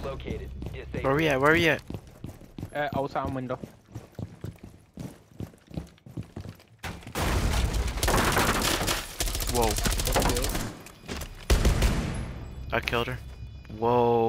located. Disable. Where we at? Where we at? Outside window. Whoa. I killed her. Whoa.